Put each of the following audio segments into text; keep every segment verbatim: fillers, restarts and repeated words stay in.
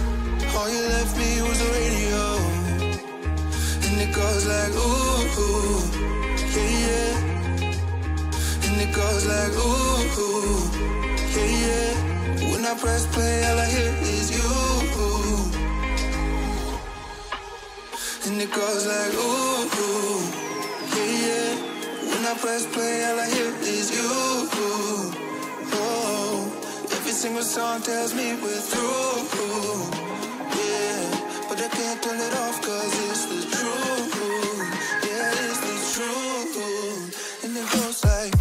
All you left me was the radio, and it goes like ooh, ooh, yeah, yeah. And it goes like ooh, ooh, yeah, yeah. When I press play, all I hear is you. And it goes like ooh, ooh, yeah, yeah. When I press play, all I hear is you. Oh, every single song tells me we're through. Yeah, but I can't turn it off 'cause it's the truth. Yeah, it's the truth. And it goes like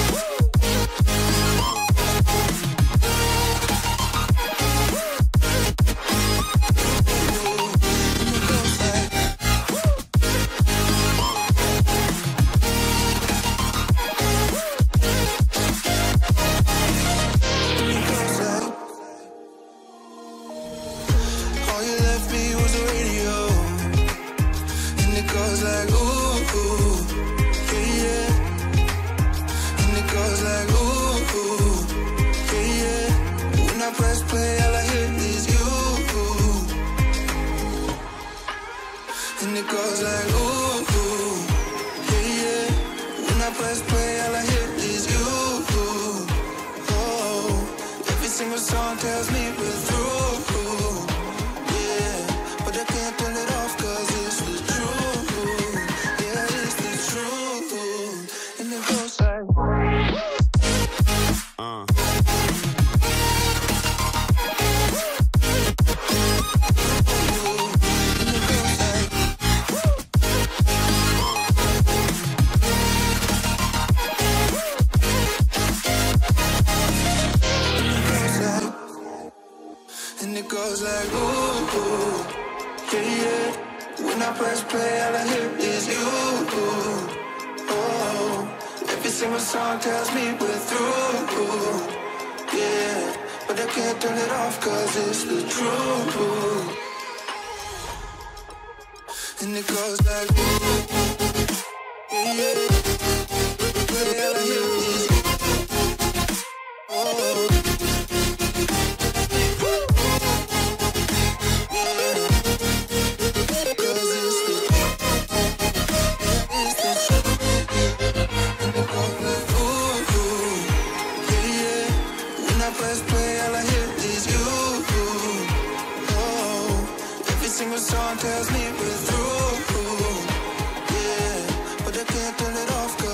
single song tells me we're through. Yeah, but I can't turn it off.